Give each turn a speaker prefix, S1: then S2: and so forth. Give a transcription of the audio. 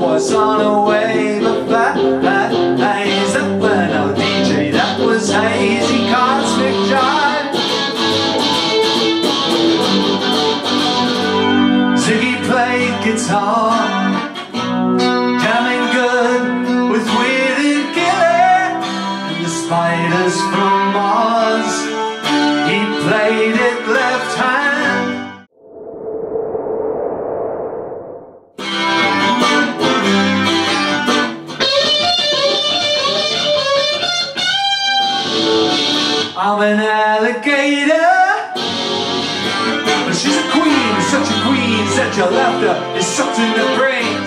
S1: was on a wave of fat haze. That were no DJ, that was hazy cosmic jive. Ziggy played guitar, jamming good with Weird Gilly and the Spiders from Mars. He played it left hand. I'm an alligator, but she's a queen, such a queen, such a laughter is sucked in the brain.